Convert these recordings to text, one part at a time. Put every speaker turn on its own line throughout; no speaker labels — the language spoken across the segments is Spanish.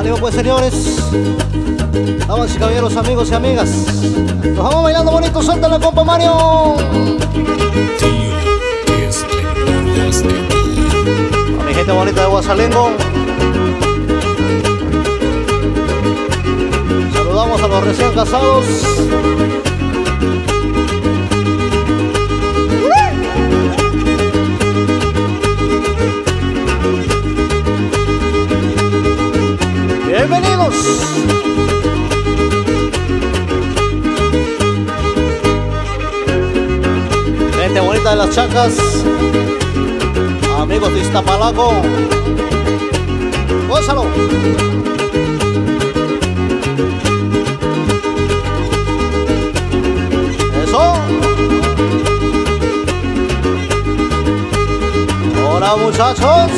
Ánimo pues, señores, damas y caballeros, amigos y amigas, nos vamos bailando bonito. Suelta la compa Mario. A mi gente bonita de Guasalengo, saludamos a los recién casados. Bienvenidos. Gente bonita de las Chacas, amigos de Iztapalaco, gózalo. Eso. Hola, muchachos.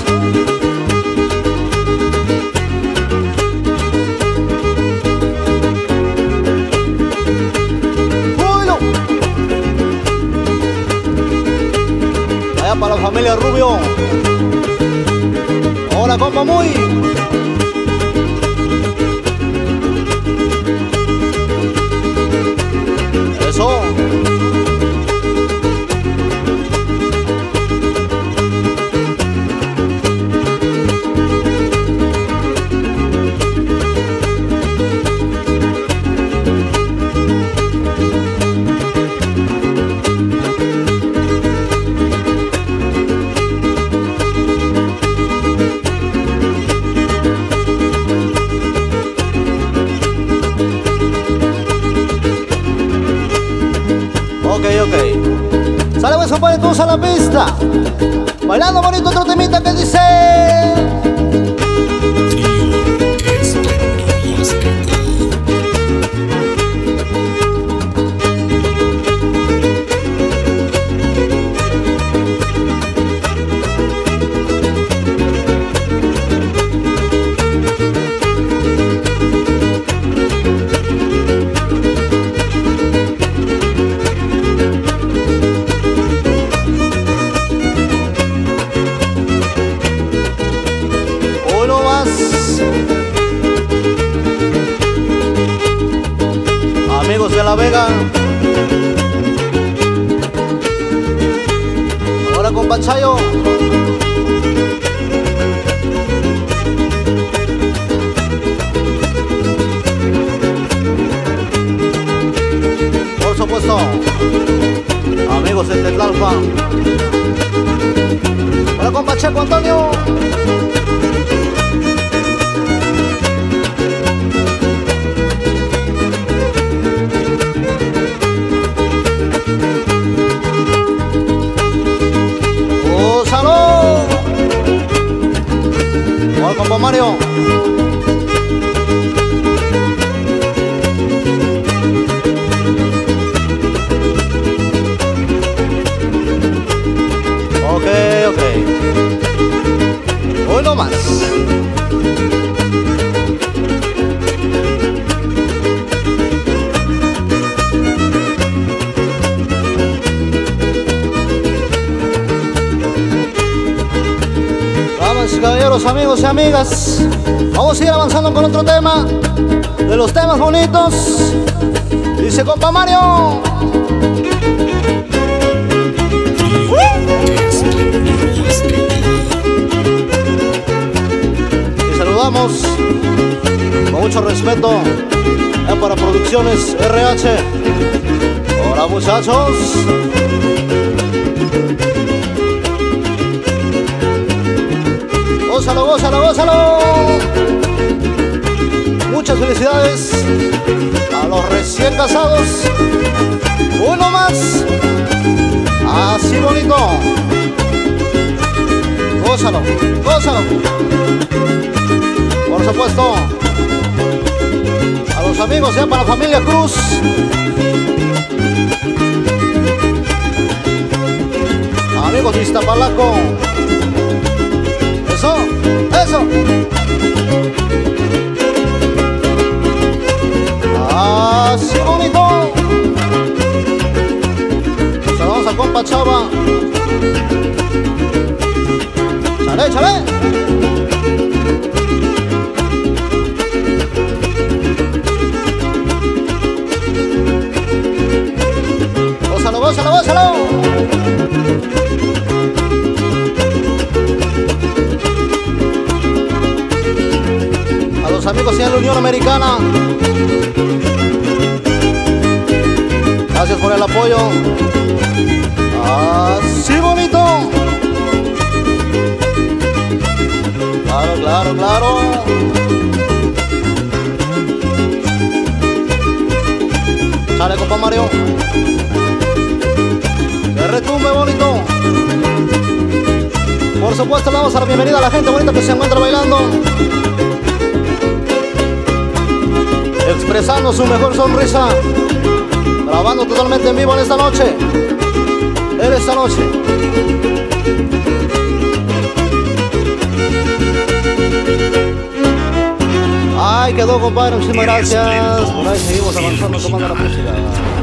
Para la familia Rubio. Hola, compa Muy. Eso. Ok. Sale pues, compadre, todos a la pista, bailando bonito otro temita que dice: amigos de La Vega. Ahora con Pachayo. Por supuesto, amigos de Tetlalpa. Ahora con Pacheco Antonio. Compa Mario. Ok. Hoy no más. Caballeros, amigos y amigas, vamos a ir avanzando con otro tema de los temas bonitos. Dice compa Mario. Y saludamos con mucho respeto para Producciones RH. Hola, muchachos. Gózalo, gózalo, gózalo. Muchas felicidades a los recién casados. Uno más. Así bonito. Gózalo, gózalo. Por supuesto, a los amigos ya para la familia Cruz. Amigos de Iztapalaco. Eso, eso. Así bonito. Saludamos a compa Chava. Chale, chale. gózalo, gózalo. A los amigos en la Unión Americana, gracias por el apoyo. Así bonito. Claro, claro, claro. Sale, compa Mario. Que retumbe bonito. Por supuesto, le damos a la bienvenida a la gente bonita que se encuentra bailando, expresando su mejor sonrisa, grabando totalmente en vivo en esta noche. En esta noche. Ay, quedó, compadre, muchísimas gracias. Por ahí seguimos avanzando, tomando la música.